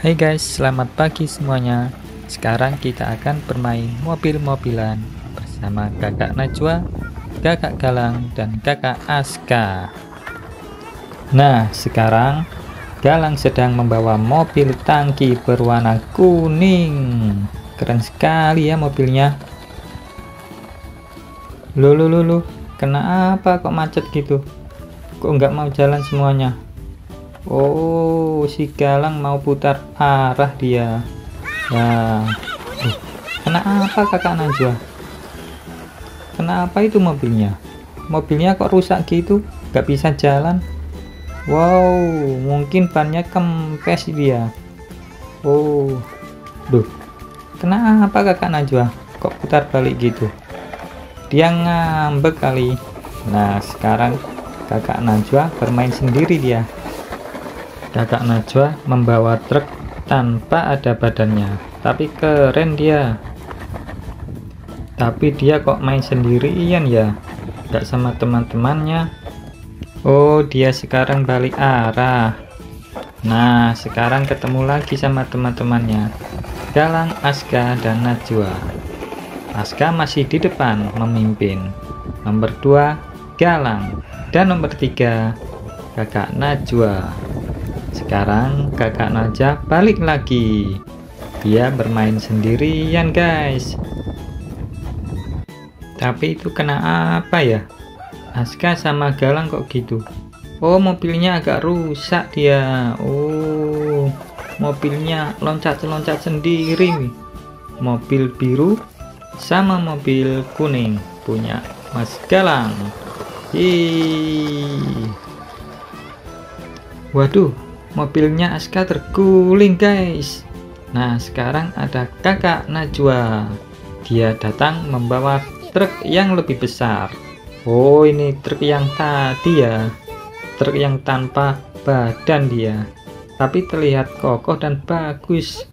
Hai guys, selamat pagi semuanya. Sekarang kita akan bermain mobil-mobilan bersama kakak Najwa, kakak Galang, dan kakak Aska. Nah, sekarang Galang sedang membawa mobil tangki berwarna kuning. Keren sekali ya mobilnya. Loh, kenapa kok macet gitu? Kok nggak mau jalan semuanya? Oh, si Galang mau putar arah dia. Nah, kenapa kakak Najwa? Kenapa itu mobilnya? Mobilnya kok rusak gitu? Gak bisa jalan? Wow, mungkin bannya kempes dia. Oh, duh, kenapa kakak Najwa kok putar balik gitu? Dia ngambek kali. Nah, sekarang kakak Najwa bermain sendiri dia. Kakak Najwa membawa truk tanpa ada badannya, tapi keren dia. Tapi dia kok main sendirian ya, gak sama teman-temannya. Oh, dia sekarang balik arah. Nah, sekarang ketemu lagi sama teman-temannya, Galang, Aska, dan Najwa. Aska masih di depan memimpin. Nomor 2 Galang, dan nomor 3 kakak Najwa. Sekarang kakak Najwa balik lagi. Dia bermain sendirian guys. Tapi itu kena apa ya? Aska sama Galang kok gitu? Oh, mobilnya agak rusak dia. Oh, mobilnya loncat-loncat sendiri. Mobil biru sama mobil kuning punya Mas Galang. Waduh, mobilnya Aska terguling guys. Nah, sekarang ada kakak Najwa. Dia datang membawa truk yang lebih besar. Oh, ini truk yang tadi ya, truk yang tanpa badan dia, tapi terlihat kokoh dan bagus.